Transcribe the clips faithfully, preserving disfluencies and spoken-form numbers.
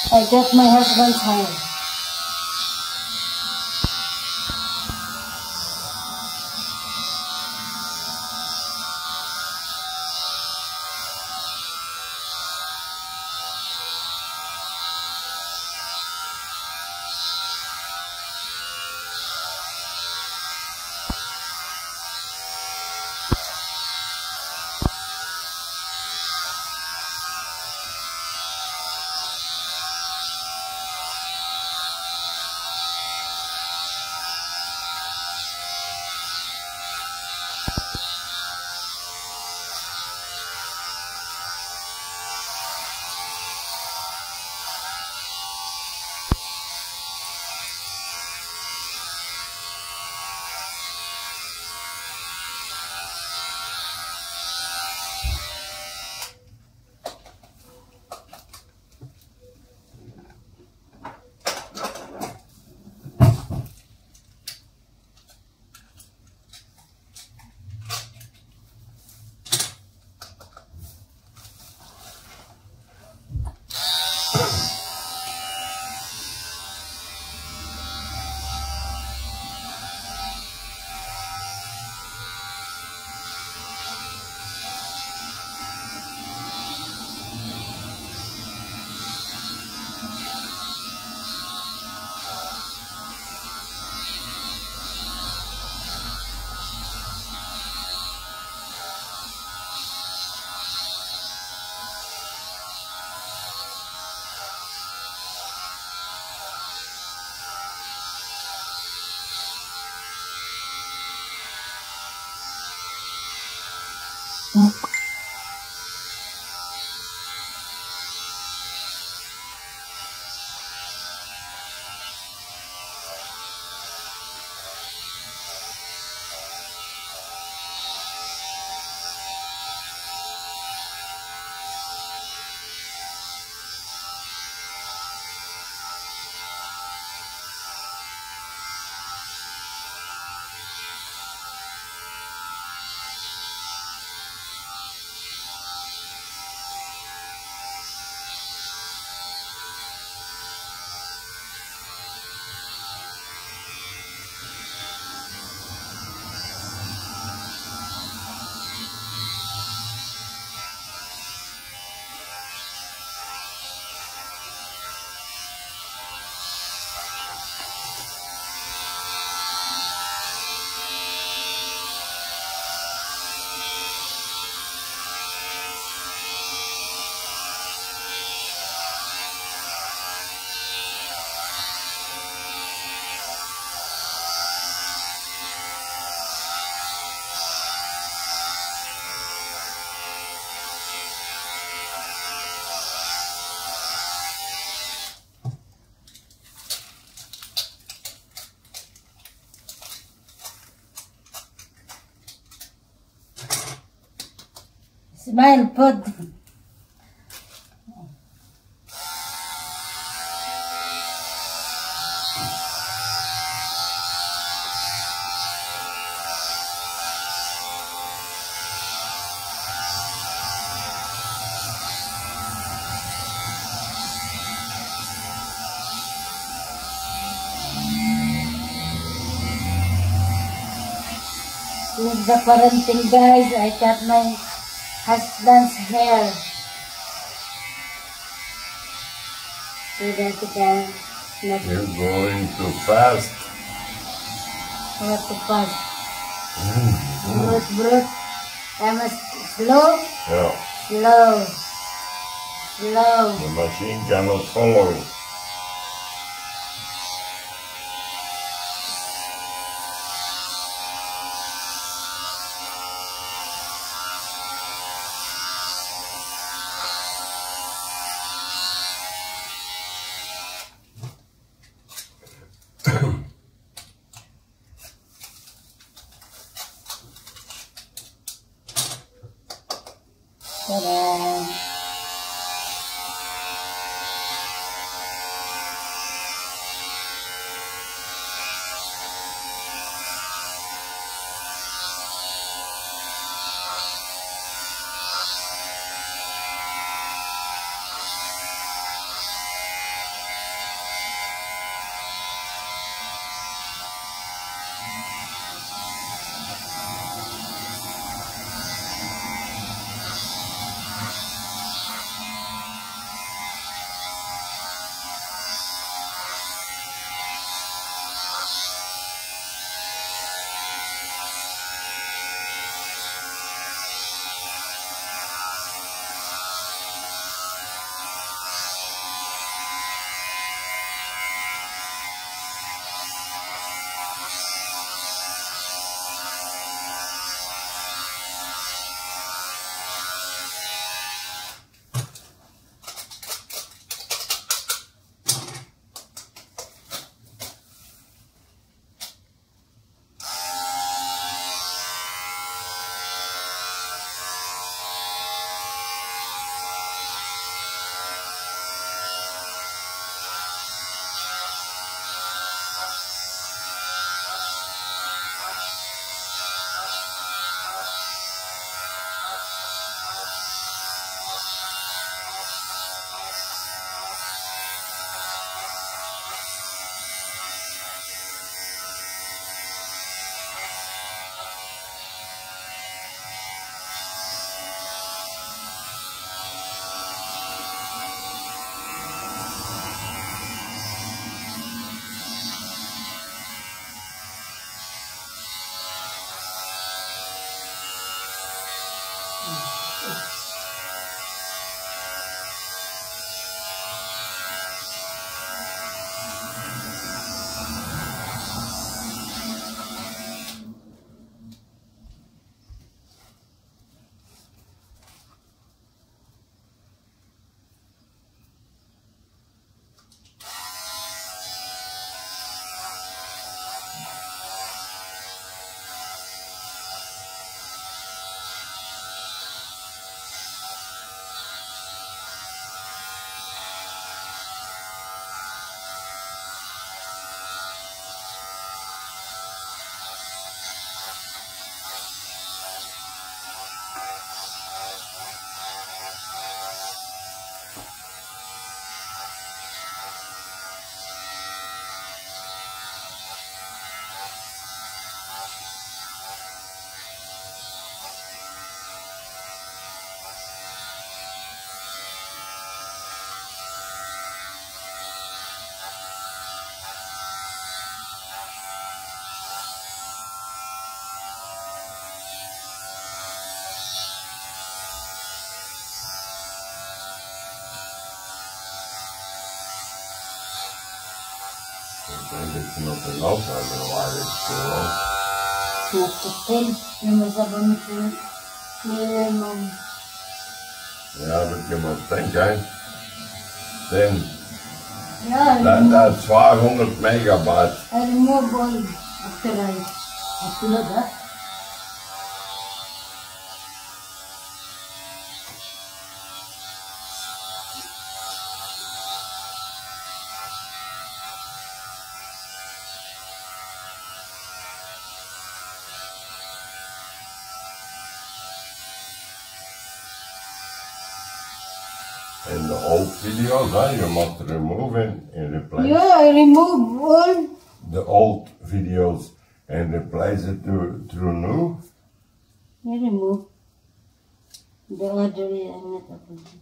I got my husband's hair. Smile, put. This is the parenting, guys. I cut my husband's hair so that he can not. You're going too fast. Not too fast. Mm. Brute, brute. I must slow. Yeah. Slow. Slow. The machine cannot follow you. Ta-da. think it's not enough, I don't know why it's so long. Not to ten. Yung masabang ito. Minimum. Yeah, but you must think, eh? Then, Yeah, that, remove. that's five hundred megabytes. I remove all after I upload that. And the old videos, eh? You must remove it and replace Yeah, I remove all. the old videos and replace it to, to new. I remove. The other way, I'm not uploading.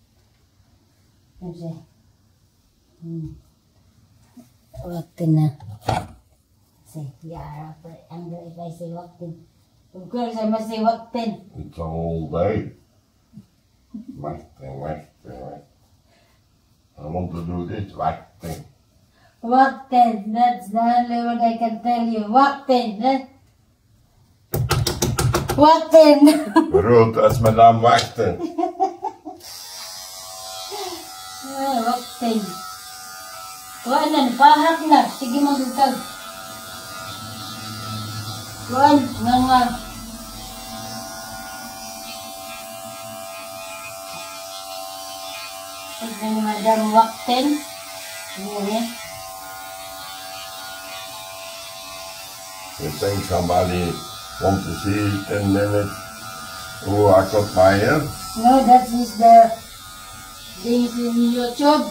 Okay. Hmm. Waktin na. Say, yeah, I'm if I say waktin. Of course, I must say waktin. It's all day. Wachting, wachting, wachting. I want to do this wachting. Waktin, that's the only word I can tell you. Waktin, eh? Waktin. Ruth, that's Madame Wachting. Ah, waktin. Kuhaan na, pahak na. Sige magugag. Kuhaan, nga nga. Ito ni Madam Waktin. Ngayon. You think somebody wants to see ten minutes who I cut my hair? No, that is the things in YouTube.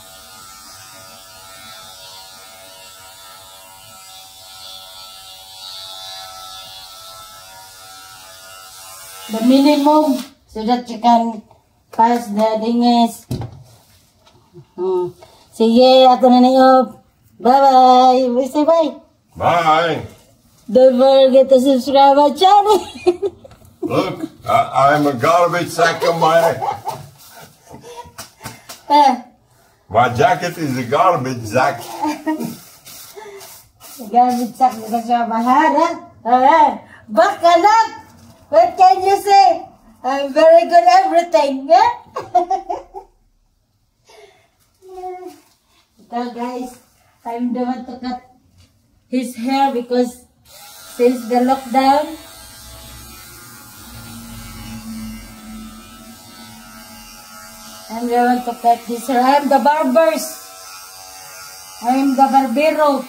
The minimum so that you can pass the dinges. Hmm. Sige, ato na niyo. Bye-bye. Say bye. Bye. Don't forget to subscribe my channel. Look, I, I'm a garbage sack of my... Eh, My jacket is a garbage sack. garbage sack because you're mahal, eh? Baka not. What can you say? I'm very good at everything, eh? So guys, I'm the one to cut his hair because since the lockdown, I'm the one to cut his hair. I'm the barbers. I'm the barbero.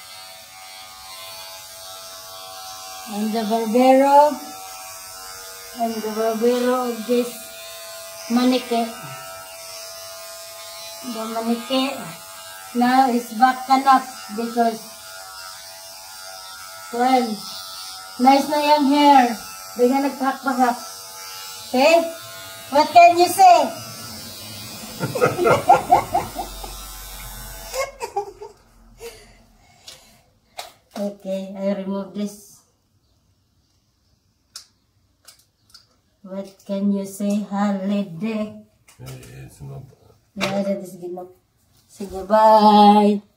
I'm the barbero. I'm the barbero of this manike. The manike now is back up because, well, nice na yung hair. Di nga nagpahak-pahak. Okay? What can you say? Okay, I remove this. What can you say, holiday? It's not... Yeah, that is good enough. Sige, bye.